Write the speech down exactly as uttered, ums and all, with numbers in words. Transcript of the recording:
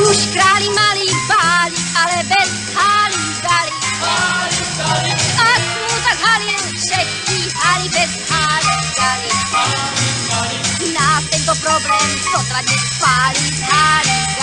Už králi malí báli, ale bez háli dali. A smúta zhalil, všetky háli bez háli dali. Nás tento problém sotva dnes spáli, háli dali.